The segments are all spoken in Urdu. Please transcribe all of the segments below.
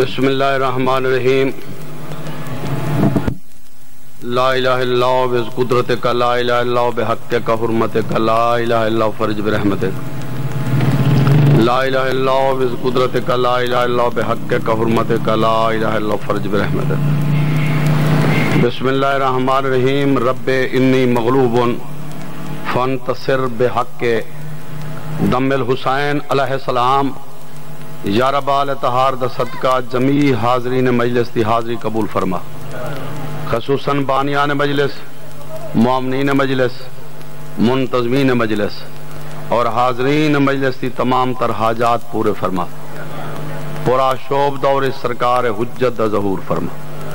بسم اللہ الرحمن الرحیم لا الہ الا اللہ بز قدرتک لا الہ الا اللہ بحقک حرمتک لا الہ الا اللہ فرج برحمتک لا الہ الا اللہ بز قدرتک لا الہ الا اللہ بحقک حرمتک لا الہ الا اللہ فرج برحمتک بسم اللہ الرحمن الرحیم رب انی مغلوب فانتصر بحق دم الحسین علیہ السلام یا رب الطہار دا صدقہ جمیع حاضرین مجلس دی حاضری قبول فرما، خصوصاً بانیان مجلس، معامنین مجلس، منتظمین مجلس اور حاضرین مجلس دی تمام تر حاجات پورے فرما، پورا شوب دور سرکار حجت دا ظہور فرما۔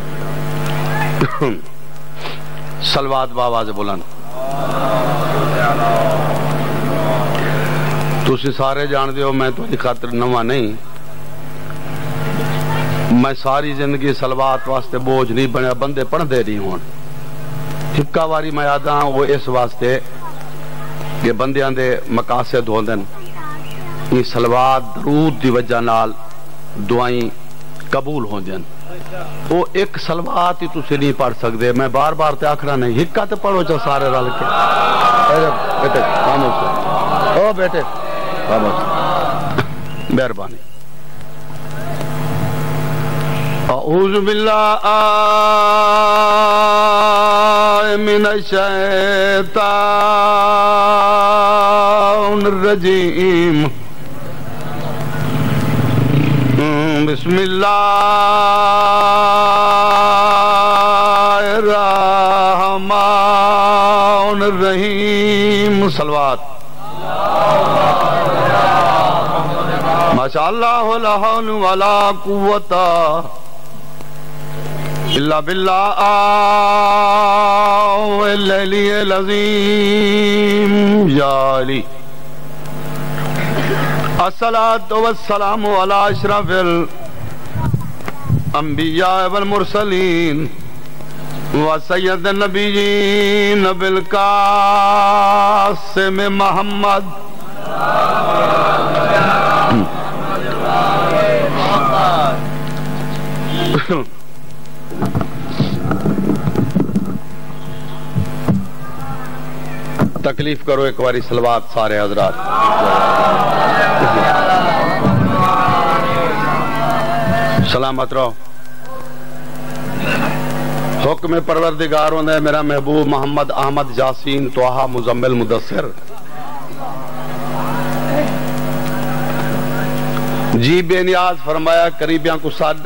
صلوات بآواز بلند۔ تسی سارے جان دیو میں تو خاطر نواں نہیں، میں ساری زندگی صلوات واسطے بوجھ نہیں بنیا، بندے پڑھ دے نہیں ہون ٹھکا واری میں آدھا وہ اس واسطے کہ بندیاں دے مقاصد ہوندن، یہ صلوات درود دی وجہ نال دعائیں قبول ہوندن۔ وہ ایک صلوات ہی تسی نہیں پڑھ سکتے، میں بار بار تے آکھنا نہیں، ہکا تے پڑھو چا سارے رل کے۔ بیٹے خاموش او بیٹے مہربانی۔ اعوذ باللہ من الشیطان الرجیم، بسم اللہ الرحمن الرحیم۔ صلوات۔ ماشاءاللہ لا حول ولا قوت الا باللہ العلی العظیم۔ یا علی الصلاۃ والسلام علی اشرف الانبیاء والمرسلین وسید النبیین بالقاسم محمد تکلیف کرو ایک باری صلوات سارے حضرات۔ سلامت رہو۔ حکم پروردگار ہوندے میرا محبوب محمد احمد یاسین طہا مزمل مدثر جی بے نیاز فرمایا قریبیاں کو صد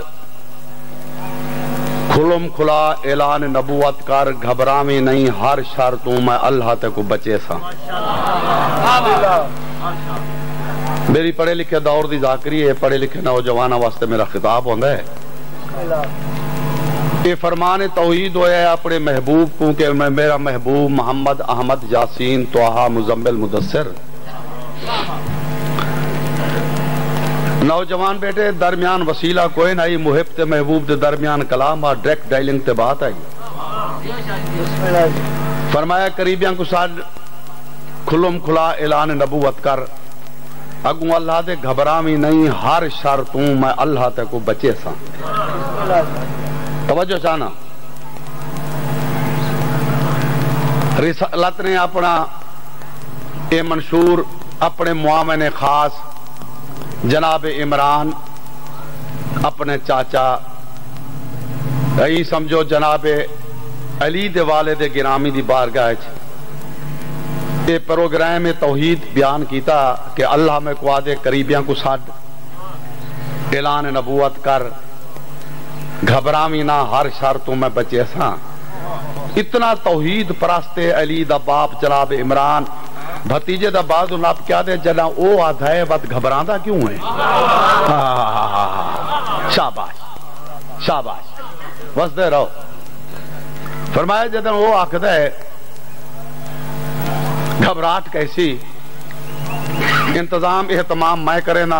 کھلم کھلا اعلان نبوت کر، گھبراویں نہیں ہر شر تو میں اللہ تے کو بچے سا۔ میری پڑھے لکھے دور دی ذاکری ہے، پڑھے لکھے نوجوانوں واسطے میرا خطاب ہوندہ ہے۔ یہ فرمان توحید ہویا ہے اپنے محبوب کو کہ میں میرا محبوب محمد احمد یاسین طہا مزمل مدثر۔ نوجوان بیٹے درمیان وسیلہ کوئی نہیں، محب تے محبوب دے درمیان کلام اور ڈائریکٹ ڈائلنگ تے بات آئی۔ فرمایا قریبیاں کو ساتھ کھلم کھلا اعلان نبوت کر، اگوں اللہ دے گھبراویں نہیں ہر شر تو میں اللہ تے کو بچے سا۔ توجہ چاہنا، رسالت نے اپنا یہ منشور اپنے معاون خاص جناب عمران اپنے چاچا یہی سمجھو جناب علی دے والد گرامی دی بارگاہ یہ پروگرام توحید بیان کیتا کہ اللہ میں قواد قریبیاں کو ساتھ اعلان نبوت کر، گھبراویں نہ ہر شر تو میں بچے سا۔ اتنا توحید پرستے علی دا باپ جناب عمران بھتیجے دا بعد ناب کیا دے جنا او آدھا ہے بات گھبران دا کیوں ہے؟ شاباش شاباش وسدے رہو۔ فرمایا جدن وہ آکھدا ہے گھبراہٹ کیسی، انتظام اہتمام میں کرے نا،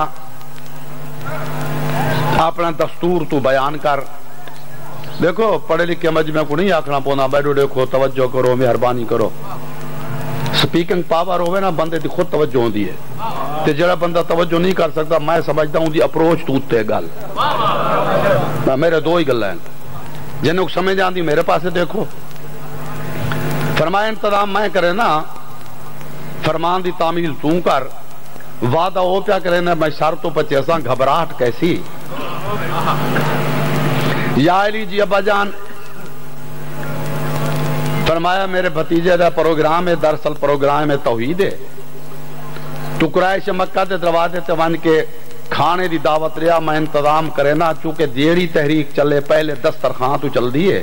اپنا دستور تو بیان کر۔ دیکھو پڑھے لکھے مجمع کو نہیں آکھنا پونا، بیٹھو دیکھو توجہ کرو مہربانی کرو، سپیکنگ پاور ہوئے نا بندے دی خود توجہ ہوندی ہے۔ تے جڑا بندہ توجہ نہیں کر سکتا میں سمجھتا ہوں دی اپروچ تو تے گل میرے دو ہی گلاں جنہوں کو سمجھ آندی میرے پاسے دیکھو فرمایا انتظام میں کرے نا فرمان دی تعمیل تو کر وعدہ ہو پیا کرے نا میں سر تو پچے ساں گھبراہٹ کیسی یا علی جی ابا جان فرمایا میرے بھتیجے دا پروگرام ہے دراصل پروگرام ہے توحید ہے تو قریش مکہ دے دروازے تے ون کے کھانے دی دعوت رہا میں انتظام کرے نا چونکہ جیڑی تحریک چلے پہلے دسترخوان تو چل دیئے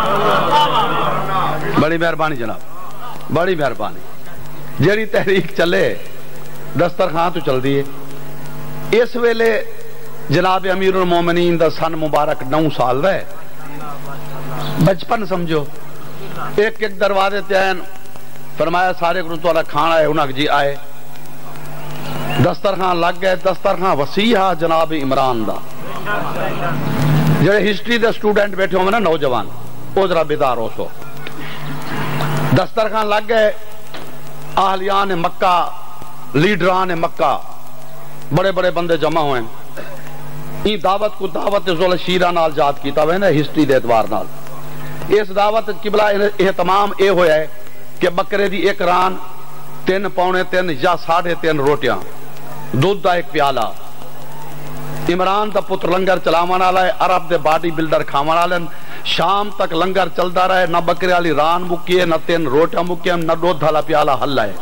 بڑی مہربانی جناب بڑی مہربانی جیڑی تحریک چلے دسترخوان تو چل دیئے اس ویلے جناب امیر المومنین دا سن مبارک 9 سال رہے بچپن سمجھو ایک ایک دروازے تے آئین فرمایا سارے کو تو کھانا ہے انہاں جی آئے دسترخوان لگ گئے دسترخوان وسیعہ جناب عمران دا جڑے ہسٹری دے سٹوڈنٹ بیٹھے ہوں گے نا نوجوان او ذرا بیدار ہو سو دسترخوان لگ گئے اہلیان مکہ لیڈران مکہ بڑے بڑے بندے جمع ہوئے این دعوت کو دعوت ذل شیرہ نال جات کیتا ہوئے نا ہسٹری دے اعتبار نال اس دعوت قبلہ اہتمام اے ہویا ہے کہ بکرے دی ایک ران 3 پونے 3 یا 3.5 روٹیاں دودھ دا ایک پیالہ عمران دا پتر لنگر چلاوانا لائے عرب دے باڈی بلڈر کھاوانا لائے شام تک لنگر چلتا رہے نہ بکرے والی ران مکیے نہ 3 روٹیاں مکیے نہ دودھ دھالا پیالہ حل لائے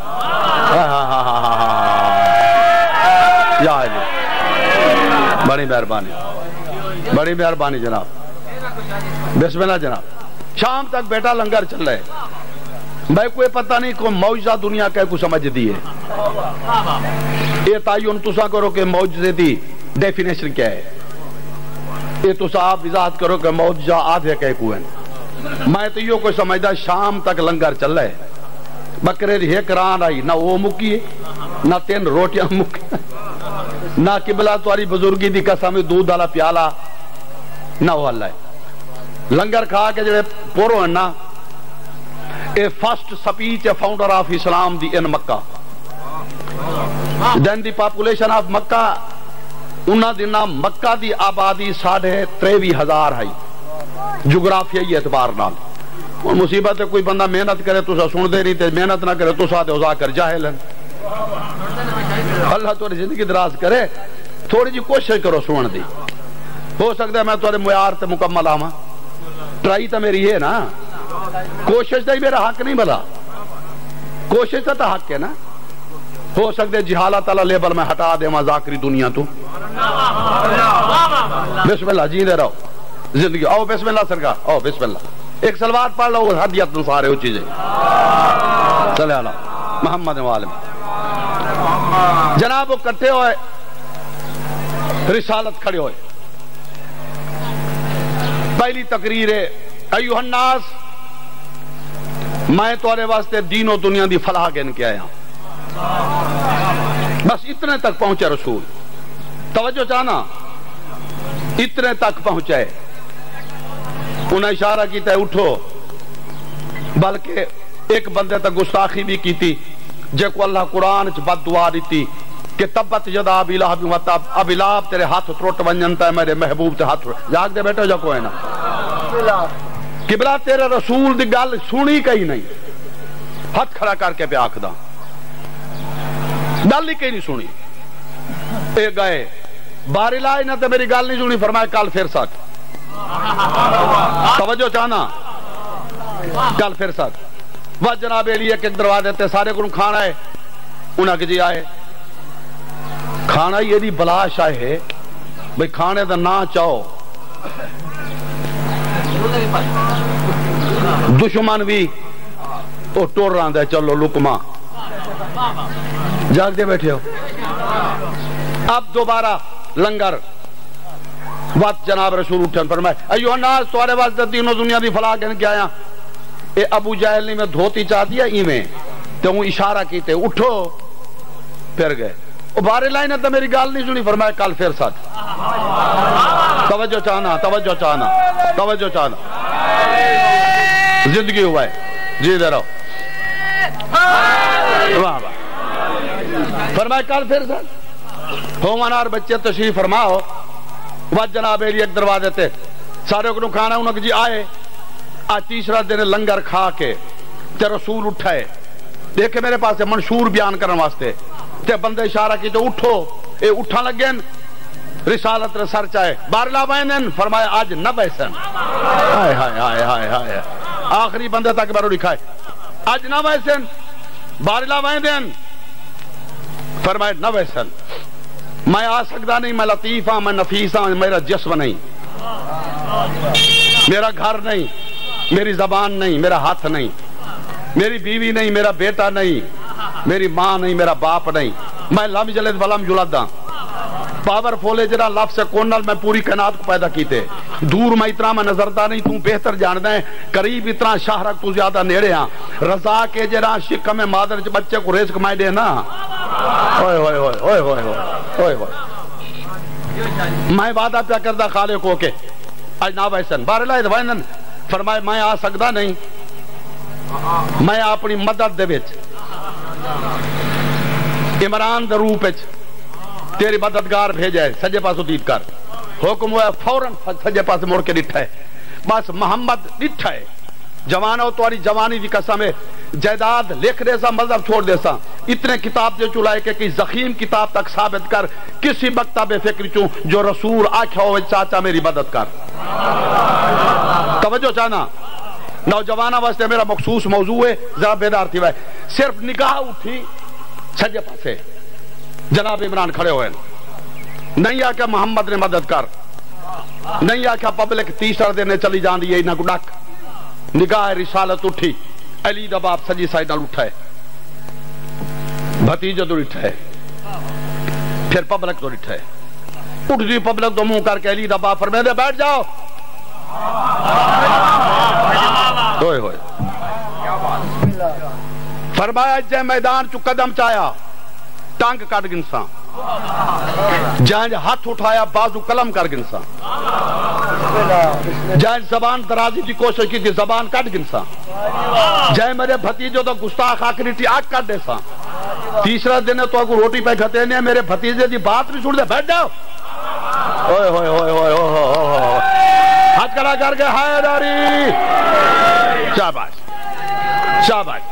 یا علی بڑی مہربانی جناب بسم اللہ جناب شام تک بیٹا لنگر چل رہے بھائی کوئی پتہ نہیں کوئی معجزہ دنیا کا کو سمجھ دیئے یہ تعین تسا کرو کہ معجزے دی ڈیفینیشن کیا ہے یہ تسا آپ وضاحت کرو کہ معجزہ آدھے کہے کو ہیں میں تو یہ کوئی سمجھدا شام تک لنگر چل رہے بکرے دی ایک ران آئی نہ وہ مکیے نہ 3 روٹیاں مکیے نہ قبلہ تواری بزرگی دی قسم دودھ والا پیالہ نہ وہ اللہ ہے لنگر کھا کے جڑے پورو ہیں نا a first speech founder of Islam دی ان مکہ دین دی پاپولیشن آف مکہ انہاں دینا مکہ دی آبادی 23,500 ہے جغرافیائی اعتبار نال اور مصیبت ہے کوئی بندہ محنت کرے تو سن دے رہی تے محنت نہ کرے تو ساتھ اوزا کر جاہل ہیں اللہ تمہاری زندگی دراز کرے تھوڑی جی کوشش کرو سن دی ہو سکتا ہے میں تمہارے معیار تے مکمل آواں ٹرائی تو میری ہے نا کوشش تو ہی میرا حق نہیں بلا کوشش تو حق ہے نا ہو سکتے جہالت اللہ لیبل میں ہٹا دے ماں ذاکری دنیا تو بسم اللہ جی دے رہو زندگی آؤ بسم اللہ سرکار آؤ بسم اللہ ایک سلوات پڑھ لو ہدیت سارے ہو چیزیں صلی اللہ محمد والم جناب وہ کٹے ہوئے رسالت کھڑے ہوئے پہلی تقریر ہے ایوہ الناس میں تورے واسطے دین و دنیا دی فلاح گن کے آیا بس اتنے تک پہنچے رسول توجہ چاہنا اتنے تک پہنچے انہیں اشارہ کیتا ہے اٹھو بلکہ ایک بندے تک گستاخی بھی کی تھی جے کو اللہ قرآن چ بد دعا دیتی کہ تبت یدا ابی لہب و تب ابی لہب تیرے ہاتھ تروٹ ونجنتا ہے میرے محبوب تے ہاتھ جاگ دے بیٹھو جا کوئی نا قبلہ تیرے رسول دی گل سنی کہیں نہیں ہاتھ کھڑا کر کے پہ آکھ دا گل ہی کہیں نہیں سنی اے گئے باری لائی نہ تے میری گل نہیں سنی فرمائے کل پھر ساتھ توجہ چاہنا کل پھر ساتھ وہ جناب علی ایک دروا دیتے سارے کو کھانا ہے انہاں کے جی آئے کھانا یہ دی بلاش آئے ہے بھئی کھانے دا نہ چاہو دشمن بھی تو ٹور رہا ہے چلو لکما جاگ دے بیٹھے ہو اب دوبارہ لنگر وقت جناب رسول اٹھن فرمائے ایوہ الناس توارے واسطے دین و دنیا دی فلاح کہنے کیا آیا اے ابو جہل نے میں دھوتی چاہ دیا ای میں تو وہ اشارہ کیتے اٹھو پھر گئے وہ بارے لائن ہے تو میری گال نہیں سنی فرمائے کل پھر ساتھ توجہ چاہنا توجہ چاہنا توجہ چاہنا زندگی ہوا ہے جی دے رہو واہ واہ فرمایا کل پھر سر ہومانار بچے تشریف فرماؤ وقت جناب علی ایک دروازے تے سارے کو کھانا انہوں نے جی آئے آج تیسرا دن لنگر کھا کے تے رسول اٹھائے دیکھے میرے پاس منشور بیان کرنے واسطے تے بندے اشارہ کی تو اٹھو اے اٹھا لگیں رسالت رسر چاہے بارلا بینن فرمایا آج نہ بیسن ہائے ہائے ہائے ہائے ہائے آخری بندے تک بارو لکھائے آج نہ بیسن بارلا بینن فرمایا نہ بیسن میں آ سکتا نہیں میں لطیف ہاں میں نفیس ہاں میرا جسم نہیں میرا گھر نہیں میری زبان نہیں میرا ہاتھ نہیں میری بیوی نہیں میرا بیٹا نہیں میری ماں نہیں میرا باپ نہیں میں لم جلد ولم جلداں پاور فولے جرا لفظ سے کونل میں پوری کائنات کو پیدا کیتے دور میں اتنا میں نظردہ نہیں تم بہتر جاندے ہیں قریب اتنا شاہرک تو زیادہ نیڑے ہاں رضا کے جرا شکم میں مادر بچے کو رزق میں دے نا اوئے ہوئے ہوئے ہوئے ہوئے ہوئے ہوئے میں وعدہ پیا کردہ خالق ہو کے آج نا ویسن بارلہ وینن فرمائے میں آ سکتا نہیں میں اپنی مدد دے وچ عمران دے روپ وچ تیری مددگار بھیجے سجے پاسو دید کر حکم ہوا فوراً سجے پاس موڑ کے ڈٹھا ہے بس محمد ڈٹھا ہے جوانو تواری جوانی دی قسم ہے جائیداد لکھ دے سا مذہب چھوڑ دے سا اتنے کتاب جو چلائے کہ زخیم کتاب تک ثابت کر کسی مکتب بے فکر چوں جو رسول آکھا ہوئے چاچا میری مدد کر توجہ چاہنا نوجوانہ واسطے میرا مخصوص موضوع ہے ذرا بیدار تھی وائے صرف نگاہ اٹھی سجے پاسے جناب عمران کھڑے ہوئے نہیں آکھا محمد نے مدد کر نہیں آکھا پبلک تیسر دینے چلی جان دی انہاں کو ڈک نگاہ رسالت اٹھی علی دا باپ سجی سائیڈ نال اٹھائے بھتیجہ تو اٹھائے پھر پبلک تو اٹھائے اٹھ دی پبلک تو منہ کر کے علی دا باپ فرمائے دے بیٹھ جاؤ ہوئے ہوئے فرمایا جے میدان چو قدم چایا ٹانگ کٹ گنساں جائیں ہاتھ اٹھایا بازو قلم کر گنساں جائیں زبان درازی کی کوشش کی تھی زبان کٹ گنساں جائیں میرے بھتیجے تو گستاخ آخری تھی آگ کٹ دیساں تیسرا دن ہے تو اگر روٹی پہ کھتے نہیں میرے بھتیجے دی بات نہیں چھوڑ دے بیٹھ جاؤ اوئے ہوئے ہوئے ہوئے ہوئے ہاتھ کھڑا کر کے حیدری شاباش شاباش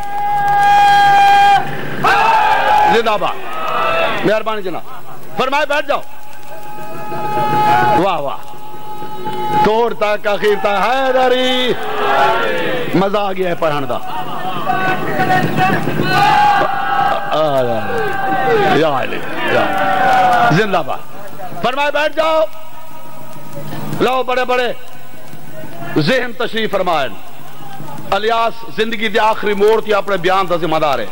زندہ باد مہربانی جناب فرمائے بیٹھ جاؤ واہ واہ توڑ تک اخیر تک حیدری مزہ آ گیا ہے پڑھن دا یا علی زندہ باد فرمائے بیٹھ جاؤ لو بڑے بڑے ذہن تشریف فرمائے الیاس زندگی دے آخری موڑ تھی اپنے بیان دا ذمہ دار ہے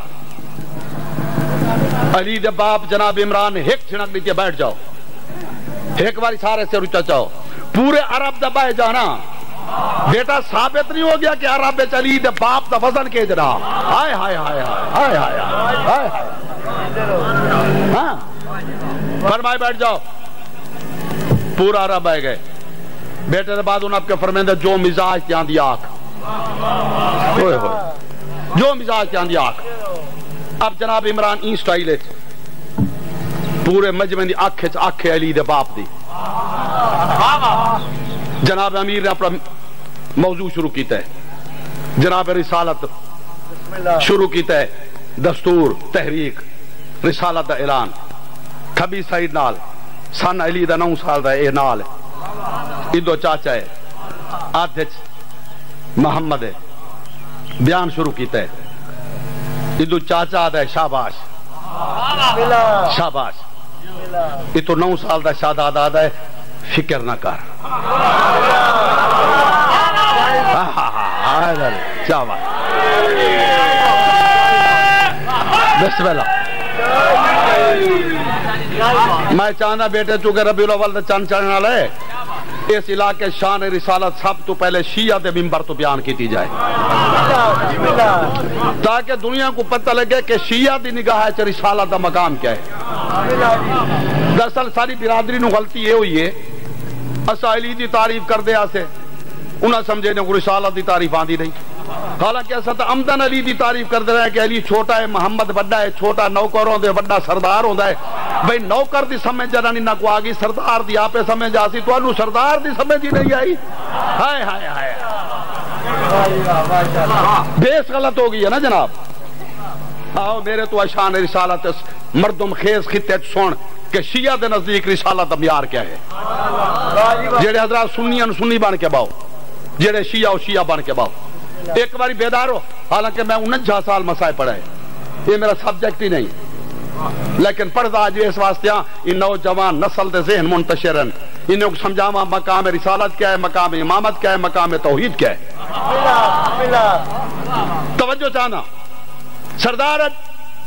علی دے باپ جناب عمران ایک چھنک لیتے بیٹھ جاؤ ایک باری سارے سے رچا چاہو پورے عرب دے بائے جانا بیٹا ثابت نہیں ہو گیا کہ عرب علی دے باپ دا وزن کے جنا ہائے ہائے ہائے ہائے ہائے ہائے فرمائے بیٹھ جاؤ پورا عرب آئے گئے بیٹے دے بعد انہوں نے فرمائے جو مزاج تیان دی آنکھ جو مزاج تیان دی آنکھ اب جناب عمران این سٹائل ہے پورے مجمع دی آنکھ علی دے باپ دی جناب امیر نے اپنا موضوع شروع کیتا ہے جناب رسالت شروع کیتا ہے دستور تحریک رسالت دا اعلان کھبی سائیڈ نال سن علی دا 9 سال دا اے نال ادو چاچا ہے آدھچ محمد ہے بیان شروع کیتا ہے ادو چاچا آدھا ہے شاباش شاباش ادو 9 سال دا شاداد آدھا ہے فکر نہ کر شاباش بسم اللہ میں چاہنا بیٹے چونکہ ربیع الاول دا چند چڑھنے والا ہے اس علاقے شان رسالت سب تو پہلے شیعہ دے منبر تو بیان کی جائے تاکہ دنیا کو پتہ لگے کہ شیعہ دی نگاہ ہے رسالت دا مقام کیا ہے دراصل ساری برادری نو غلطی یہ ہوئی ہے اسا علی دی تعریف کر دے آسے انہاں سمجھے نے رسالت دی تعریف آندی نہیں حالانکہ ایسا تو عمدن علی دی تعریف کر دے رہے ہیں کہ علی چھوٹا ہے محمد بڑا ہے چھوٹا نوکر ہوں دے بڑا سردار ہوں ہے بھئی نوکر دی سمجھ جانا نہیں نہ کو آگی سردار دی آپے سمجھ آسی تو انہوں سردار دی سمجھ ہی نہیں آئی ہائے ہائے ہائے بیس غلط ہو گئی ہے نا جناب آؤ میرے تو اشان رسالت مردم خیز خطے سن کہ شیعہ دے نزدیک رسالت معیار کیا ہے جڑے حضرات سنیاں سنی بن کے باؤ جڑے شیعہ و شیعہ بن کے باؤ ایک باری بیدار ہو حالانکہ میں 49 سال مسائل پڑھا ہے یہ میرا سبجیکٹ ہی نہیں لیکن پڑھتا آج اس واسطے ان نوجوان نسل دے ذہن منتشرن انہوں کو سمجھاوا مقام رسالت کیا ہے مقام امامت کیا ہے مقام توحید کیا ہے توجہ چاہنا سردارت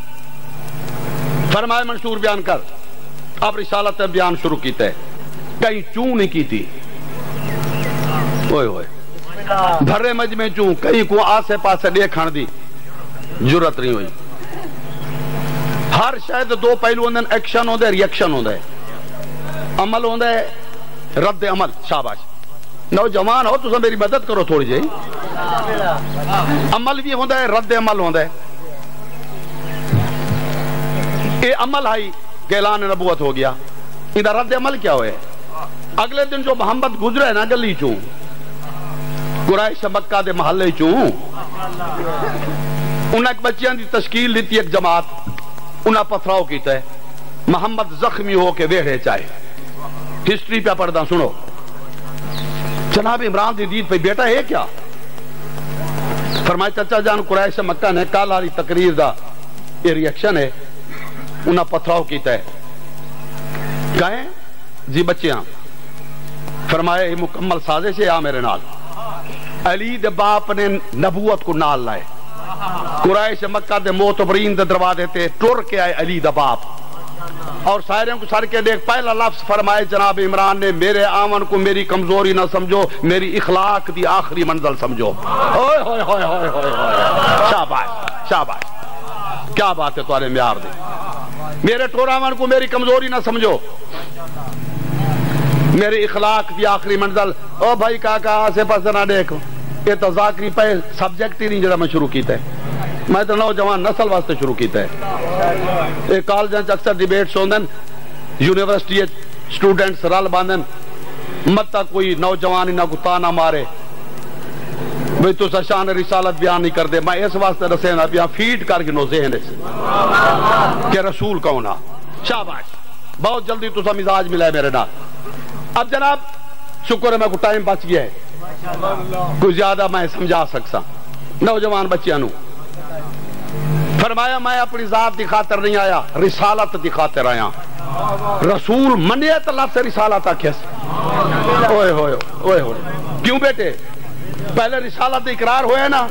فرمائے منشور بیان کر اب رسالت بیان شروع کیتا ہے کہیں چون نہیں کی تھی اوئے ہوئے بھرے مجمع چون کہیں کو آسے پاسے دیکھن دی جرت نہیں ہوئی ہر شاید دو پہلو ہوندے ایکشن ہوندے ریئیکشن ہوندے عمل ہوندے رد عمل شاباش نوجوان ہو تو میری مدد کرو تھوڑی جی عمل بھی ہوندے رد عمل ہوندے اے عمل آئی کہ اعلان نبوت ہو گیا ادھر رد عمل کیا ہوئے اگلے دن جو محمد گزرے نا گلی چوں قریش مکہ دے محلے چوں انہاں ایک بچیاں دی تشکیل لیتی ایک جماعت انہاں پتھراؤ کیتا ہے محمد زخمی ہو کے ویڑے چاہے ہسٹری پہ پڑھدا سنو جناب عمران دی دید پہ بیٹا ہے کیا فرمائے چچا جان قریش مکہ نے کال آلی تقریر دا یہ ریاکشن ہے انہاں پتھراؤ کیتا ہے کہیں جی بچیاں فرمائے یہ مکمل سازش ہے میرے نال علی دے باپ نے نبوت کو نال لائے قریش مکہ دے معتبرین دے دروازے تے ٹر کے آئے علی دا باپ اور سائروں کو سر کے دیکھ پہلا لفظ فرمائے جناب عمران نے میرے آمن کو میری کمزوری نہ سمجھو میری اخلاق دی آخری منزل سمجھو اوئے ہوئے ہوئے ہوئے ہوئے شاباش شاباش کیا بات ہے تمہارے معیار دی میرے ٹور آمن کو میری کمزوری نہ سمجھو میری اخلاق دی آخری منزل او بھائی کاکا آسے پاس نہ دیکھو یہ تو ذاکری پہ سبجیکٹ ہی نہیں جڑا میں شروع کیتا ہے میں تو نوجوان نسل واسطے شروع کیتا ہے ایک کالجاں اکثر ڈیبیٹس ہوندن یونیورسٹی سٹوڈنٹس رل باندھن متا کوئی نوجوان انہاں کو تانا مارے بھئی تو شان رسالت بیان نہیں کر دے میں اس واسطے رسینا بیان فیڈ کر گنو ذہن کہ رسول کونا شاباش بہت جلدی تو سا مزاج ملا ہے میرے نال اب جناب شکر ہے میں کو ٹائم بچ گیا ہے کوئی زیادہ میں سمجھا سکسا نوجوان بچیاں نو فرمایا میں اپنی ذات دی خاطر نہیں آیا رسالت دی خاطر آیا رسول منیت اللہ سے رسالت آکھیس اوئے ہوئے اوئے ہوئے کیوں بیٹے پہلے رسالت اقرار ہوئے نا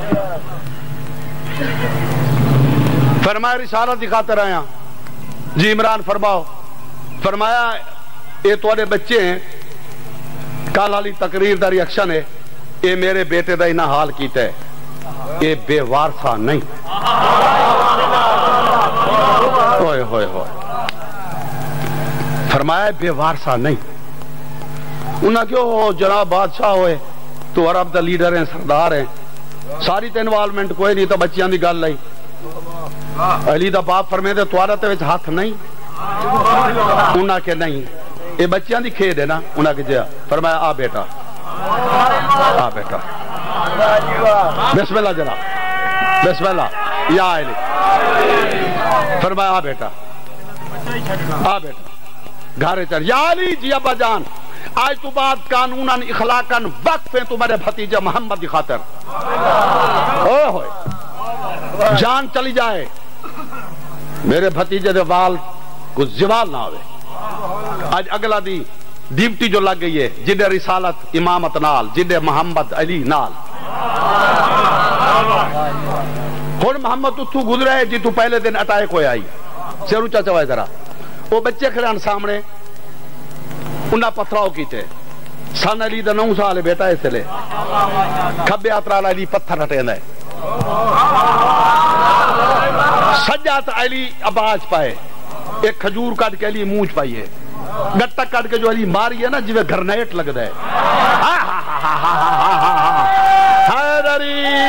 فرمایا رسالت دی خاطر آیا جی عمران فرماؤ فرمایا یہ تھوڑے بچے ہیں کال والی تقریر دا ریاکشن ہے یہ میرے بیٹے دا انہاں حال کیتا ہے یہ بے وارثہ نہیں ہوئے ہوئے ہوئے فرمایا بے وارثہ نہیں انہاں کیوں ہو جناب بادشاہ ہوئے تو عرب دا لیڈر ہیں سردار ہیں ساری تے انوالومنٹ کوئی نہیں تو بچیاں دی گل لئی علی دا باپ فرمے دے توارا تے وچ ہاتھ نہیں انہاں کے نہیں یہ بچیاں دی کھید ہے نا انہاں کے جیا فرمایا آ بیٹا آ بیٹا بسم اللہ جناب بسم اللہ یا علی فرمایا آ بیٹا آ بیٹا گھارے چل یا علی جی ابا جان آج تو بعد قانوناً اخلاقاً وقف ہیں تمہارے بھتیجے محمد کی خاطر اوہ ہوئے جان چلی جائے میرے بھتیجے دے وال کچھ زوال نہ ہوئے آج اگلا دی ڈیوٹی جو لگ گئی ہے جنہیں رسالت امامت نال جنہیں محمد علی نال ہن محمد تو گزرے جی تو پہلے دن اٹیک ہوئے آئی سیر اونچا چوائے ذرا وہ بچے کھڑے ہیں سامنے انہاں پتھراؤ کیتے سن علی دا 9 سال بیٹا اس لے کھبے اترال علی پتھر ہٹیندا ہے سجات علی آواز پائے ایک کھجور کٹ کے علی مونچ پائی ہے گٹا کٹ کے جو علی ماری ہے نا جویں گرنیٹ لگدا ہے حیدری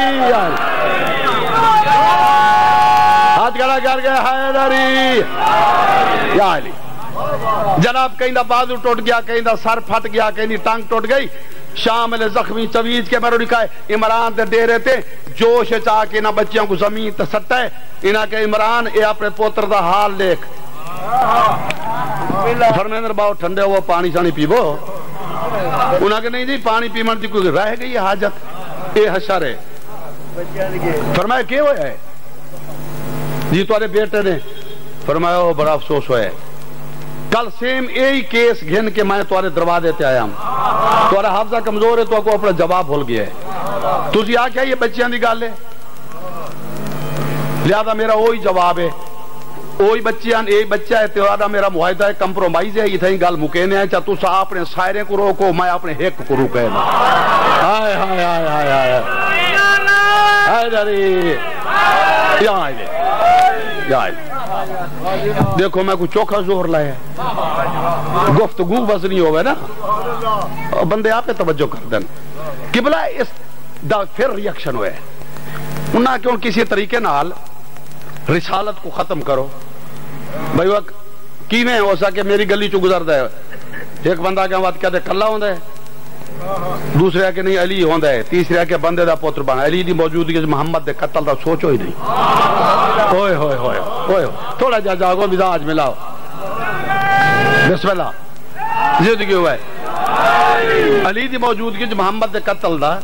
یا علی جناب کہیں دا بازو ٹوٹ گیا, کہیں دا سر پھٹ گیا, کہیں دی ٹانگ ٹوٹ گئی, شامل زخمی چویز کے مرو لکھا ہے عمران دے دے رہے تھے جوش چاہ کے نہ بچیاں کو زمین تے سٹا ہے انہاں کہ عمران اے اپنے پوتر دا حال دیکھ فرمیندر باؤ ٹھنڈے ہوا پانی شانی پیبو انہاں کہ نہیں جی پانی پیمن دی کوئی رہ گئی حاجت اے حشر ہے فرمایا کیا ہویا ہے جی تمہارے بیٹے نے فرمایا وہ بڑا افسوس ہوا ہے کل سیم یہی کیس گھن کے میں تمہارے دروازے تے آیا ہوں تمہارا حافظہ کمزور ہے تو کو اپنا جواب بھول گیا ہے تجھے آ کیا یہ بچیاں دی گل ہے لہذا میرا وہی جواب ہے وہی بچیاں یہی بچہ ہے تیرا میرا معاہدہ ہے کمپرومائز ہے یہ تھیں گل مکینے ہیں چاہ تسا اپنے سائرے کو روکو میں اپنے ایک کو روکے نا ہائے ہائے ہائے ہائے ہائے ہائے جاری یا آئے یا آئے دیکھو میں کوئی چوکھا زور لائے گفتگو بس نہیں ہوئے نا بندے آپ پہ توجہ کر دیں قبلہ اس دا پھر ریاکشن ہوئے انہاں کیوں کسی طریقے نال رسالت کو ختم کرو بھائی وقت کی میں ہو سکے میری گلی چو گزر دے ایک بندہ کے بات کہتے کلا ہوندہ ہے دوسرے کہ نہیں علی ہوندہ ہے تیسرے کہ بندے دا پوتر بنا علی دی موجودگی محمد دے قتل دا سوچو ہی نہیں ہوئے ہوئے ہوئے ہوئے تھوڑا جا جاگو مزاج ملاؤ بسم اللہ زندگی ہوا ہے علی دی موجودگی محمد دے قتل دا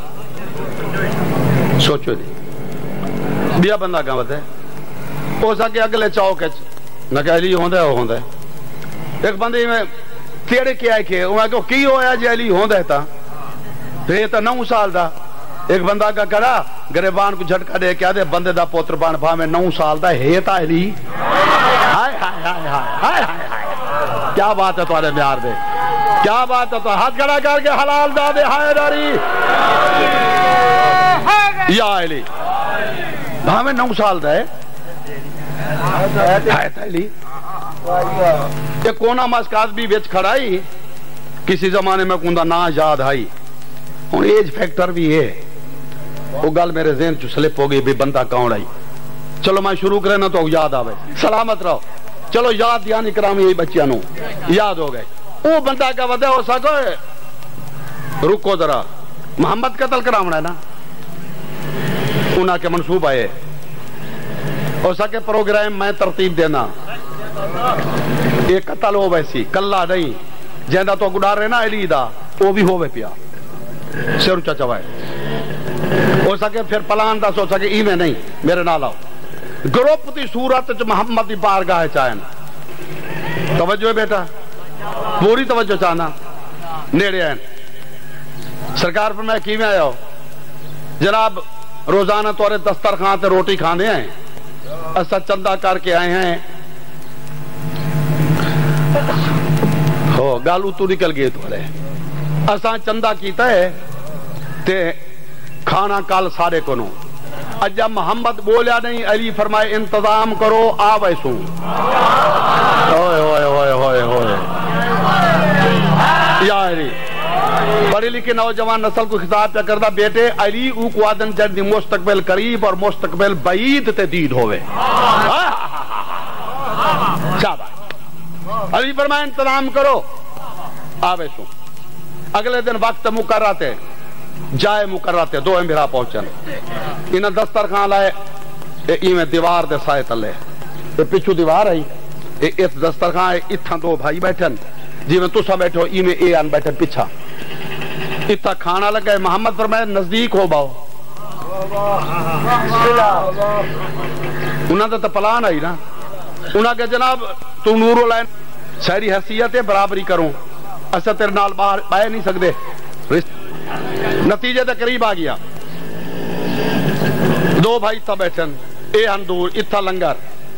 سوچو نہیں بیا بندہ کہاں بات ہے ہو سکے اگلے چاوک نہ کہ علی ہوندہ ہے وہ ہوندہ ہے ایک بندے میں تیرے کیا ہے کہ وہ کی ہویا جی علی ہوندہ ہے تا تو یہ تا 9 سال دا ایک بندہ کا کرا گریبان کو جھٹکا دے کیا دے بندے دا پوتر بان بھا میں 9 سال دا ہے تا علی ہائے ہائے ہائے ہائے ہائے ہائے کیا بات ہے تمہارے میار دے کیا بات ہے تو ہاتھ کھڑا کر کے حلال دا دے ہائے داری یا علی بھا میں 9 سال دا ہے ہائے تا علی یہ کونا مسکات بھی بیچ کھڑائی کسی زمانے میں کندہ نا یاد آئی ان ایج فیکٹر بھی ہے وہ گل میرے ذہن چو سلپ ہو گئی بھی بندہ کون آئی چلو میں شروع کرے نا تو یاد آوے سلامت رہو چلو یاد یعنی کرام یہی بچیاں نو یاد ہو گئے وہ بندہ کا وعدہ ہو سکو رکو ذرا محمد قتل کرامنا ہے نا انہاں کے منصوب آئے ہو سکے پروگرام میں ترتیب دینا یہ قتل ہو ویسی کلا نہیں جہاں تو گڑا رہے نا علی دا وہ بھی ہوئے پیا سر اچھا چوائے ہو سکے پھر پلان دا سو سکے ایویں نہیں میرے نال آؤ گروپ دی صورت محمد دی بارگاہ چاہیں توجہ ہے بیٹا پوری توجہ چاہنا نیڑے ہیں سرکار پر میں کیویں آیا ہو جناب روزانہ تورے دسترخوان تے روٹی کھانے ہیں ایسا چندہ کر کے آئے ہیں ہو گالو تو نکل گئے تھوڑے ایسا چندہ کیتا ہے تے کھانا کال سارے کنو اجا محمد بولیا نہیں علی فرمائے انتظام کرو آوے سوں ہوئے ہوئے ہوئے ہوئے ہوئے یا علی پڑھی لکھے نوجوان نسل کو خطاب پہ کردہ بیٹے علی او کو آدن جد مستقبل قریب اور مستقبل بعید تے دید ہوئے شاباش علی فرمائے انتظام کرو آوے سوں اگلے دن وقت مقررہ تے جائے مقررہ تے دو امبرا پہنچن انہیں دسترخوان لائے ایویں دیوار دے سائے تلے پچھو دیوار آئی اس دسترخوان اتھا دو بھائی بیٹھن جی میں تسا بیٹھو ایویں اے آن بیٹھن پچھا اتھا کھانا لگا ہے محمد فرمائے نزدیک ہو باؤ انہاں تو پلان آئی نا انہاں کہ جناب تو نورو لائن شہری حیثیت ہے برابری کروں ایسا تیرے نال باہر بائے نہیں سکتے نتیجے تے قریب آ گیا دو بھائی تھا بیٹھن اے ہن دور اتھا لنگر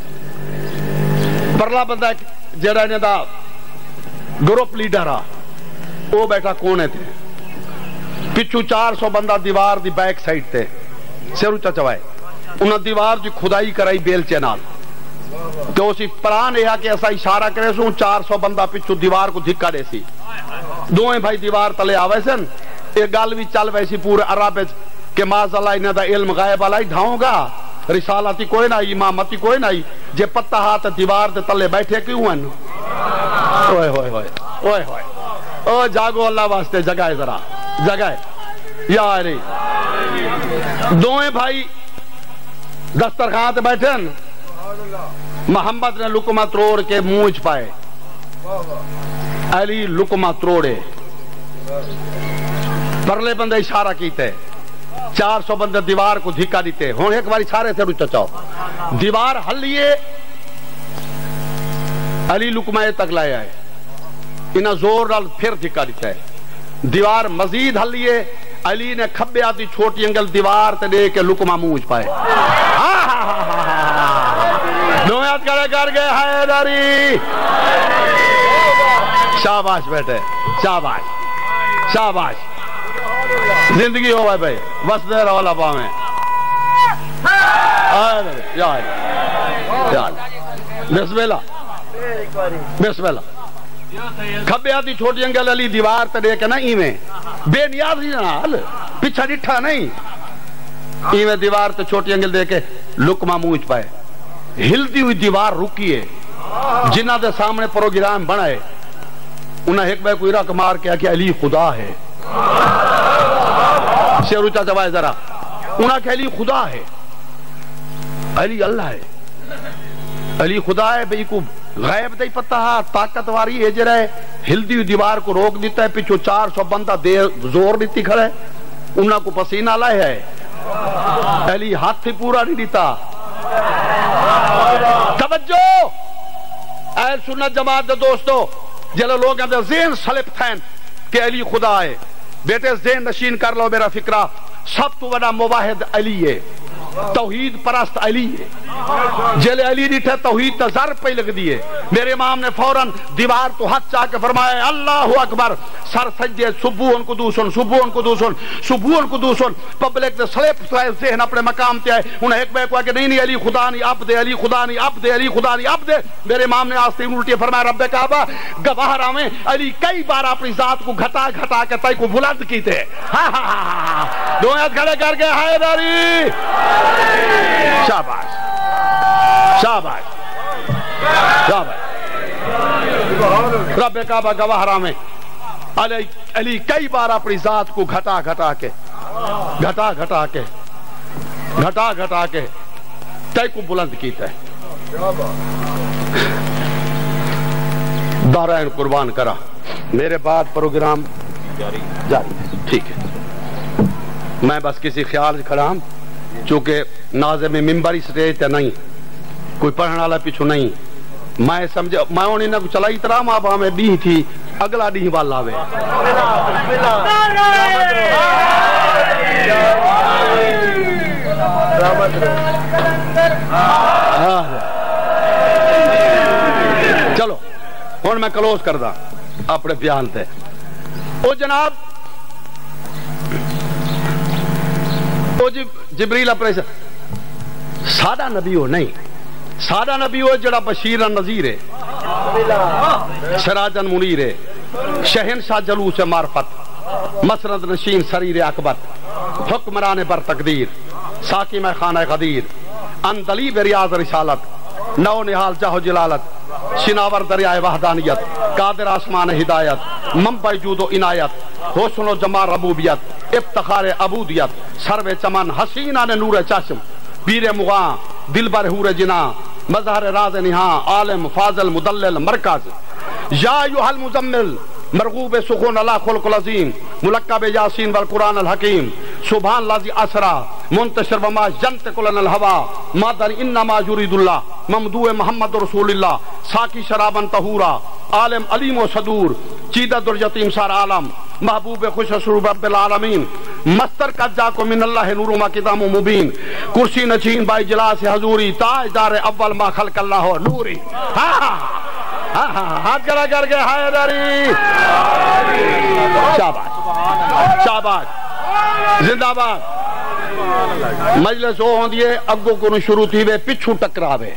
پرلا بندہ جڑا انہیں دا گروپ لیڈر آ وہ بیٹھا کونے تھے پچھو 400 بندہ دیوار دی بیک سائٹ تے سیرو چچوائے انہاں دیوار دی کھدائی کرائی بیلچے نال تو اسی پلان یہ کہ ایسا اشارہ کرے سوں 400 بندہ پچھو دیوار کو دھکا دے سی دوئیں بھائی دیوار تلے آوے سن ایک گال بھی چل ویسی پورے عرب کہ ماذا اللہ انہیں دا علم غائب علائی ڈھاؤں گا رسالتی کوئی نہ امامتی کوئی نہ جے پتہ ہاتھ دیوار دے تلے بیٹھے کیوں ہیں اوئے ہوئے ہوئے اوئے ہوئے او جاگو اللہ واسطے جگائے ذرا جگائے یاری دوئے بھائی دسترخوان تے بیٹھے محمد نے لقمہ تروڑ کے منہ پائے علی لقمہ تروڑے پرلے بندے اشارہ کیتے 400 بندے دیوار کو دھکا دیتے ہوں ایک باری سارے سے روچا چاہو دیوار ہلیے علی لقمہ تک لائے آئے انہاں زور نال پھر دھکا دیتا ہے دیوار مزید ہلیے علی نے کھبے آتی چھوٹی انگل دیوار تے دے کے لقمہ منہ پائے نویات کرے کر گئے حیدری شاباش بیٹے شاباش شاباش زندگی ہو گئے بھائی بس دے رہا اللہ پاہ میں بسم اللہ بسم اللہ کھبے آتی چھوٹی انگل علی دیوار تے دے کے نا ایویں بے نیاز ہی نال پیچھا ڈٹھا نہیں ایویں دیوار تے چھوٹی انگل دے کے لقمہ منہ پائے ہلتی ہوئی دیوار رکیے جنہ دے سامنے پروگرام بنائے انہیں ایک بے کوئی رکھ مار کے کہ علی خدا ہے سے روچا چوائے ذرا انہیں کہ علی خدا ہے علی اللہ ہے علی خدا ہے بھئی کو غیب دے پتہ ہاں طاقت واری اجر ہے ہلدی ہوئی دیوار کو روک دیتا ہے پچھو 400 بندہ زور دیتی کھڑے انہاں کو پسینہ لائے ہے علی ہاتھ ہی پورا نہیں دیتا توجہ اہل سنت جماعت دے دوستو جلے لوگ ہیں دے ذہن سلپ تھین کہ علی خدا ہے بیٹے ذہن نشین کر لو میرا فکرہ سب تو بڑا مواحد علی ہے توحید پرست علی ہے جلے علی نہیں تھے توحید تا ذر پہ لگ دیئے میرے امام نے فوراً دیوار تو ہاتھ چاہ کے فرمائے اللہ اکبر سر سجدے سبوہن قدوسن سبوہن قدوسن سبوہن قدوسن پبلک دے سلیپ سلائے ذہن اپنے مقام تے آئے انہیں ایک بے کو کہ نہیں علی خدا نہیں اب دے علی خدا نہیں اب دے علی خدا نہیں اب دے میرے امام نے آستے الٹی فرمایا رب کعبہ گواہ راویں علی کئی بار اپنی ذات کو گھٹا گھٹا کے تائی کو بلند کی تھے دو آیت کھڑے کر کے حیدری شاباش شاباش شاباش رب کعبہ گواہ راویں علی کئی بار اپنی ذات کو گھٹا گھٹا کے گھٹا گھٹا کے گھٹا گھٹا کے تے کو بلند کیتا ہے دارائن قربان کرا میرے بعد پروگرام جاری ٹھیک ہے میں بس کسی خیال سے کھڑا ہوں چونکہ ناظم ممبری سٹیج تے نہیں کوئی پڑھنے والا پیچھو نہیں میں سمجھے میں انہیں نہ چلائی طرح ماں باں میں ڈی تھی اگلا ڈی والا آوے چلو ہوں میں کلوز کردہ اپنے بیان تے او جناب او جبریل اپنے سادہ نبی ہو نہیں سادہ نبی ہو جڑا بشیر نذیر ہے سراجن منیر ہے شہنشاہ جلوس معرفت مسرد نشین سریر اکبر حکمران بر تقدیر ساکی میں خانہ قدیر اندلی بریاض رسالت نو نحال جہو جلالت شناور دریائے وحدانیت قادر آسمان ہدایت منبع جود و عنایت حسن و جمال ربوبیت افتخار عبودیت سرو چمن حسینہ نے نور چشم پیر مغاں دلبر حور جناں مظہر راز نہاں عالم فاضل مدلل مرکز یا ایھا المزمل مرغوب سخون اللہ خلق العظیم ملقب یاسین والقرآن الحکیم سبحان اللہ اسرا منتشر وما ینطق عن الہوی مادر انما یرید اللہ ممدوح محمد رسول اللہ ساکی شرابن طہورا عالم علیم و صدور چیدہ درجتیم سار عالم محبوب خوش اسرور رب العالمین مستر قد جاکو من اللہ نور ما کتام مبین کرسی نچین بائی جلاس حضوری تاجدار اول ما خلق اللہ نوری ہاتھ کرا کر کے حیدری شاباش شاباش زندہ باد مجلس ہو ہوں دیئے اگو کنو شروع تھی بے پچھو ٹکرا بے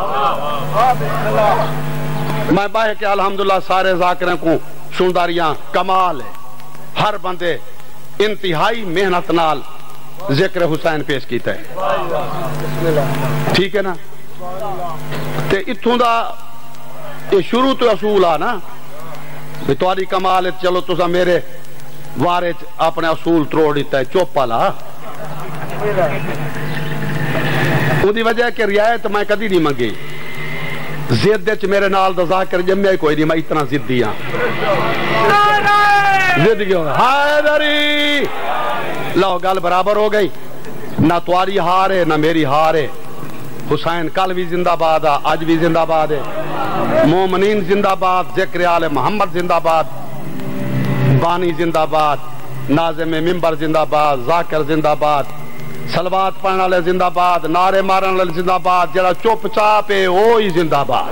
میں باہے کہ الحمدللہ سارے ذاکریں کو سنداریاں کمال ہے ہر بندے انتہائی محنت نال ذکر حسین پیش کیتا ہے ٹھیک ہے نا تے اتھوں دا یہ شروع تو اصول آ نا بھی تاری کمال چلو تسا میرے وارے اپنے اصول تروڑ دیتا ہے چوپ والا اودی وجہ کہ رعایت میں کدی نہیں منگی زد وچ میرے نال دا ذاکر جمعے کوئی نہیں میں اتنا ضدی ہاں زد کیوں حیدری لو گل برابر ہو گئی نہ تاری ہار ہے نہ میری ہار ہے حسین کل بھی زندہ باد ہے آج بھی زندہ باد ہے مومنین زندہ باد ذکر آل محمد زندہ باد بانی زندہ باد ناظم منبر زندہ باد ذاکر زندہ باد صلوات پڑھنے والے زندہ باد نعرے مارن والے زندہ باد جڑا چپ چاپ ہے وہی زندہ باد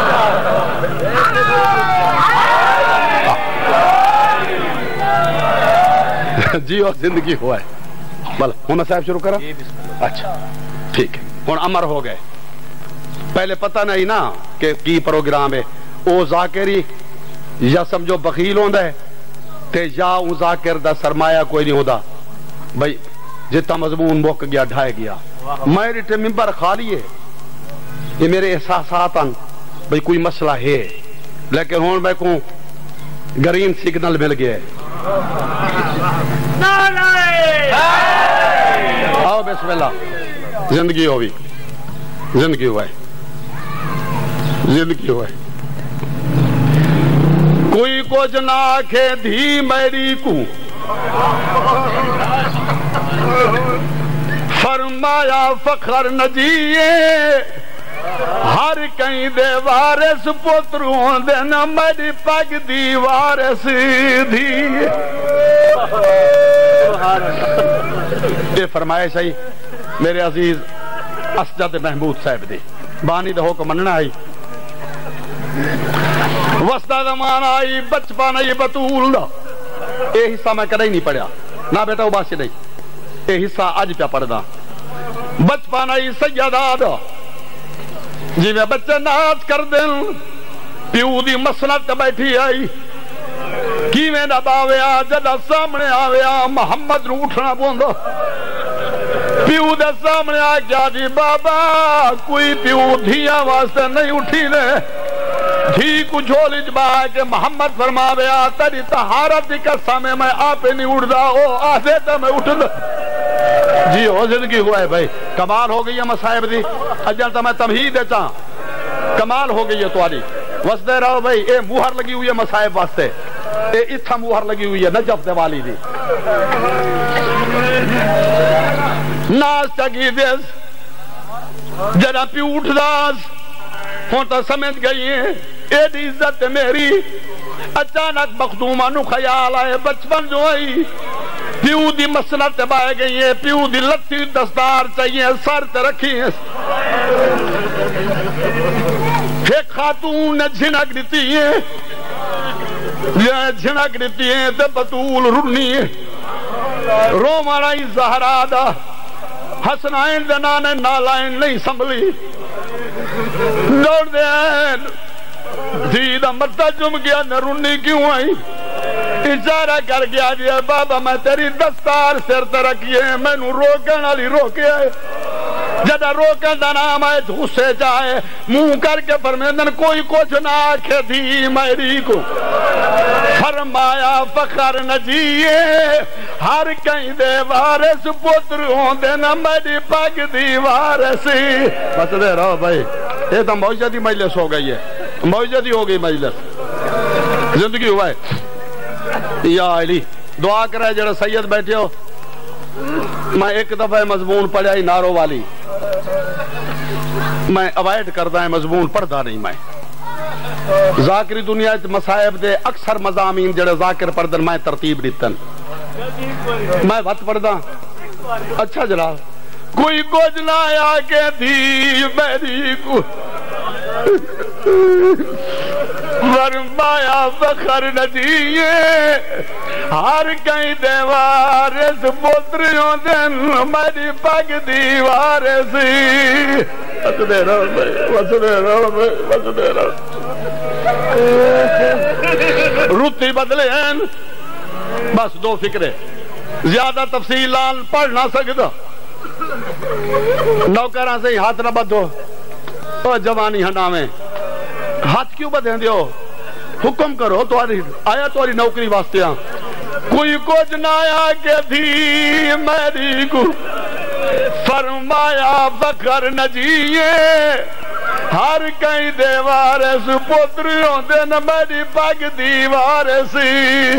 جی اور زندگی ہوا ہے بل ہوں میں صاحب شروع کرا اچھا ٹھیک ہے ہوں امر ہو گئے پہلے پتہ نہیں نا کہ کی پروگرام ہے او ذاکری یا سمجھو بخیل ہوندا ہے تے یا او ذاکر دا سرمایہ کوئی نہیں ہوندا بھائی جتا مضمون مک گیا ڈھائے گیا میں رٹے ممبر خالی ہے یہ میرے احساسات ہیں بھائی کوئی مسئلہ ہے لیکن ہون میں کو گرین سگنل مل گیا ہے آؤ بسم اللہ زندگی ہوئی زندگی ہوا ہے زندگی ہوا ہے کوئی کچھ نہ آکھے دھی میری کو فرمایا فخر نجیے ہر کہیں دے وارث پتروں دے نہ میری پگ دی وارث دی یہ فرمائش ہے میرے عزیز اسجد محمود صاحب دی بانی دے حکم مننا آئی وسطہ زمان آئی بچپن آئی بطول دا یہ حصہ میں کدھے نہیں پڑھیا نہ بیٹا وہ باسی نہیں یہ حصہ آج پہ پڑھ دا بچپن آئی سیدہ دا جی میں بچے ناز کر دیں پیو دی مسنت بیٹھی آئی کی میں نہ باویا جدہ سامنے آویا محمد نو اٹھنا بوندو پیو دے سامنے آ گیا جی بابا کوئی پیو دھیاں واسطے نہیں اٹھی دے دھی کو جھولی جبا کہ محمد فرماویا تیری طہارت دی قسم میں آپ نہیں اٹھ دا او آدھے تا میں اٹھ دا جی ہو زندگی ہوا ہے بھائی کمال ہو گئی ہے مصائب دی اجل تا میں تمہید دیتا کمال ہو گئی ہے تواری وسدے رہو بھائی اے موہر لگی ہوئی ہے مصائب واسطے اے اتھا موہر لگی ہوئی ہے نجف دے والی دی ناز چگی دیس جڑا پی اٹھ داس ہوں تو سمجھ گئی ہیں اے دی عزت میری اچانک مخدومہ نو خیال آئے بچپن جو آئی پیو دی مسنت بائے گئی ہیں پیو دی لتی دستار چاہیے سر تے رکھی ہیں ایک خاتون نے جھنک دیتی ہیں یہ جھنک دیتی ہیں تے بطول رنی ہے رو مارائی زہرا دا حسنائن دے نانے نالائن نہیں سنبھلی دوڑ دے دیدہ مرتا جم گیا نرونی کیوں آئی اشارہ کر گیا جی بابا میں تیری دستار سر ترکیے میں نو روکن علی روکے آئے جدہ روکن دا نام آئے دھوسے جائے منہ کر کے فرمیندن کوئی کچھ نہ آکھے دی میری کو فرمایا فخر نجیے ہر کہیں دے وارث پتر ہوں دے نہ میری پگ دی وارثی بس دے رہو بھائی یہ تو موجودی مجلس ہو گئی ہے موجودی ہو گئی مجلس زندگی ہوا ہے یا علی دعا کرے جڑا سید بیٹھے ہو میں ایک دفعہ مضمون پڑھا ہی نارو والی میں اوائڈ کرتا ہے مضمون پڑھتا نہیں میں ذاکری دنیا مصائب دے اکثر مضامین جڑے ذاکر پڑھدن میں ترتیب دیتن میں وقت پڑھدا اچھا جلال کوئی کچھ نہ آیا کہ تھی میری کو فرمایا فخر نجیے ہر کہیں دیوارس پتریوں دن میری پگ دیوارسی بس دے رہا بس دے رہا رتی بدلے ہیں بس دو فکرے زیادہ تفصیل لال پڑھ نہ سکتا نوکراں سے ہی ہاتھ نہ بدھو او جوانی ہنامیں ہاتھ کیوں بدھیں دیو حکم کرو آیا تمہاری نوکری واسطے کوئی کچھ نہ آیا کہ تھی میری کو فرمایا فخر نہ جیے ہر کئی دیوار سے پوتری ہوندے نہ میری پاک دیوار سی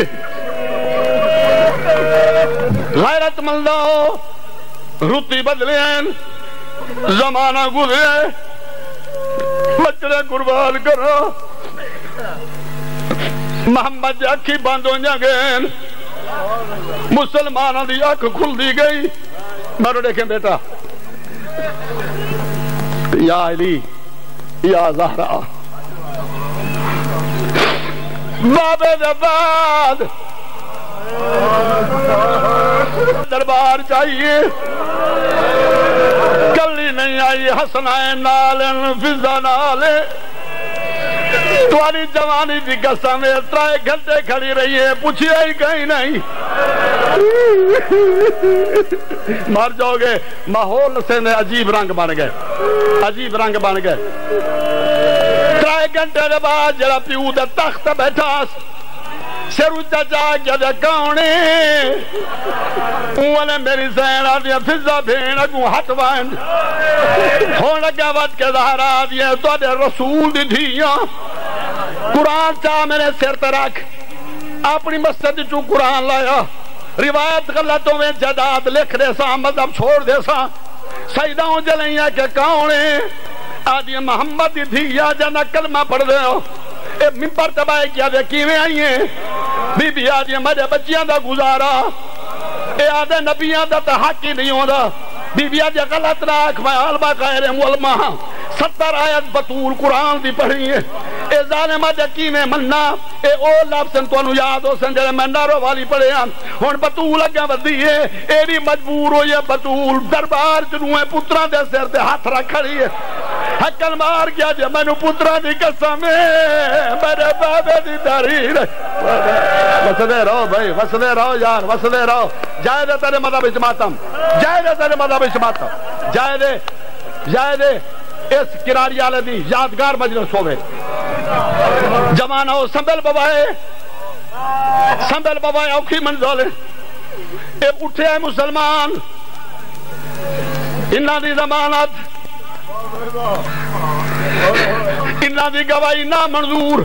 غیرت مندو رتی بدلے ہیں زمانہ گزرے بچڑے قربان کرو محمد دی اکھی بند ہو گئے مسلمانوں دی اکھ کھل دی گئی مرو دیکھیں بیٹا یا علی یا زہرا بابے دے بعد دربار چاہیے کلی نہیں آئی حسنین نالن فضا نالے تمہاری جوانی کی قسم ہے 3 گھنٹے کھڑی رہی ہے پوچھی ہی کہیں نہیں مر جاؤ گے ماحول سے عجیب رنگ بن گئے 3 گھنٹے کے بعد جڑا پیو دے تخت بیٹھا سر اچھا جا کے دے کاؤنے اوہ نے میری زین آدیا فضا بھین اگوں ہٹ وائن ہونے کے وقت کے ظاہر آدیا تو دے رسول دی دھیاں قرآن چاہ میرے سر ترک اپنی مسجد چو قرآن لایا روایت غلطوں میں جداد لکھ دے سا مذہب چھوڑ دے سا سیدہوں جلائیاں کے کاؤنے آدیا محمد دی دھیاں جانا کلمہ پڑھ دے ہو اے ممبر تباہی کیا دے کیویں آئی ہیں بی بی آدیا میرے بچیاں دا گزارا اے آدھے نبیاں دا تا حق ہی نہیں ہوتا بی بی آدیا غلط راکھ میں علماء قائر علماء 70 آیت بطول قرآن دی پڑھی ہے اے ظالمہ جکی میں مننا اے او لفظن تو انہوں یاد ہو سن جلے میں نارو والی پڑھے ہیں ہون بطول اگیا ودی ہے ایڈی مجبور ہو یہ بطول دربار جنویں پتران دے سر دے ہاتھ رکھڑی ہے حقل مار گیا جے میں نو پتران دی قسم ہے میرے بابے دی داریر وسدے رہو بھائی وسدے رہو یار وسدے رہو جائے دے تیرے مذہب اجماعتم جائے دے تیرے مذہب اجماعتم جائے دے اس کراری آلے دی یادگار مجلس ہوئے جمانہ ہو سنبھل بابائے اوکھی منزولے اے اٹھے ہیں مسلمان انہاں دی ضمانت انہاں دی گواہی نا منظور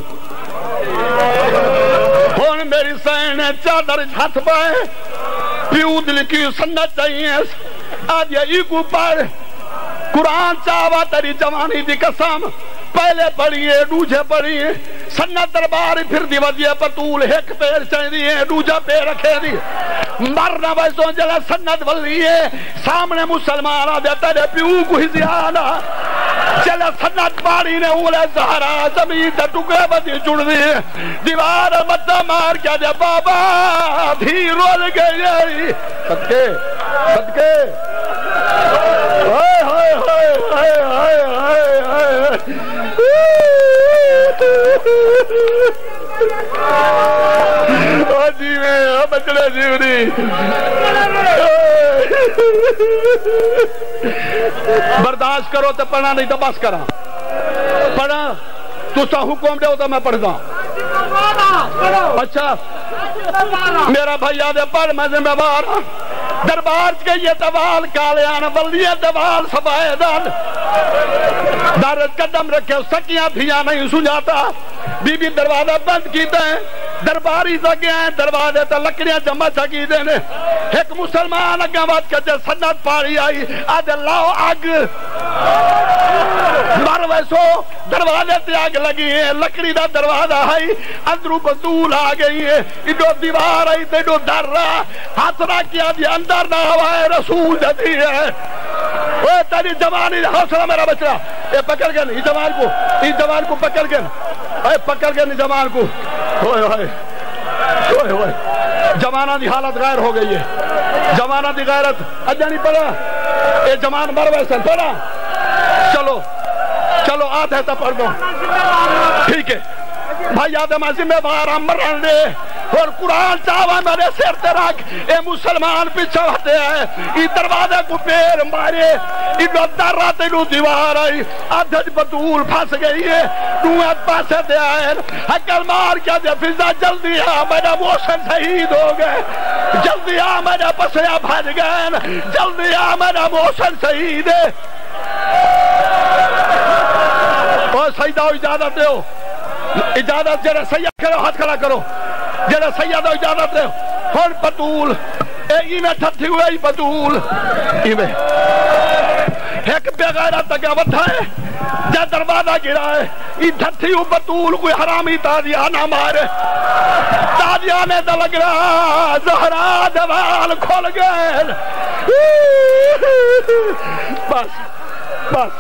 ہون میری سین چادر ہاتھ پائے پیو دل کی سنت چاہیے آج یہ کو پڑھ قرآن چاہوا تیری جوانی دی قسم پہلے پڑھیے دوجھے پڑھیے سنت دربار پھر دی وجہ پتول ایک پیر چاہی دیئے دوجہ پیر رکھے دیئے مرنا ویسوں جلے سنت ولیے سامنے مسلمان آدھے تیرے پیو کو ہی زیادہ جلے سنت پاڑی نے اولے زہرا زمین تے ٹکڑے بدی جڑ دیئے دیوار مدہ مار کیا دے بابا دھی رول گئی صدقے ہائے ہائے ہائے ہائے ہائے ہائے ہائے جیویں بچڑے جیونی برداشت کرو تو پڑھنا نہیں تو بس کرا پڑھا تو سا حکم دے تو میں پڑھ دا اچھا میرا بھائی آدھے پڑھ میں ذمہ بار دربار کے یہ دوال کالیان ولیہ دوال سبائدان دارت قدم رکھے سکیاں دھیاں نہیں سنجاتا بی بی دروازہ بند کیتے ہیں درباری سکے ہیں دروازے تا لکڑیاں جمع چکی دینے ایک مسلمان اگا بات کہتے سنت پاڑی آئی آدھے لاؤ آگ مر ویسو دروازے تے آگ لگی ہے لکڑی دا دروازہ آئی اندرو بطول آ گئی ہے ایڈو دیوار آئی تے ایڈو در رہا ہاتھ رہا کیا دی اندر نہ ہوائے رسول جدی ہے اوہ تیری جوانی حوصلہ میرا بچہ اے پکڑ گئے نہیں جوان کو پکڑ گئے اے پکڑ گئے نہیں جوان کو ہوئے ہوئے ہوئے جوانہ دی حالت غیر ہو گئی ہے جوانہ دی غیرت اجا نہیں پڑھا اے جوان مر ویسن پڑھا چلو آدھے تا پڑھ دو ٹھیک ہے بھائی آدھے میں ذمہ بار مرن دے اور قرآن چاہوا میرے سر تے رکھ اے مسلمان پیچھے ہٹے ہے ای دروازے کو پیر مارے ای در رات نو دیوار آئی ادھج بطول پھنس گئی ہے دوات پاسے دے آئے حکل مار کیا دے فضا جلدی آ میرا موشن شہید ہو گئے جلدی آ میرا پسیا بھج گئے جلدی آ میرا موشن شہید ہے اور سیدہ اجازت دے ہو اجازت جڑا سیدہ کرو ہاتھ کھڑا کرو جڑا سیدہ اجازت دے ہون بطول اے میں ٹھٹھی ہوئے ای بطول میں ایک بغیرت تک وٹھا ہے جا دروازہ گرا ہے ای ٹھٹھی ہو بطول کوئی حرامی تازیانہ مارے تازیانے دا لگ رہا زہرا دوال کھول گئے بس بس